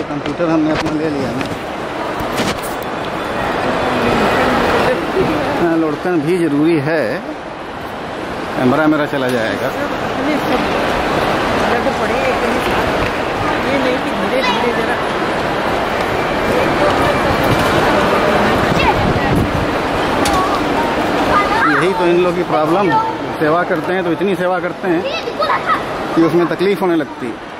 ये कंप्यूटर हमने अपना ले लिया ना। लुढ़कन भी ज़रूरी है, कैमरा मेरा चला जाएगा। यही तो इन लोगों की प्रॉब्लम, सेवा करते हैं तो इतनी सेवा करते हैं कि उसमें तकलीफ होने लगती है।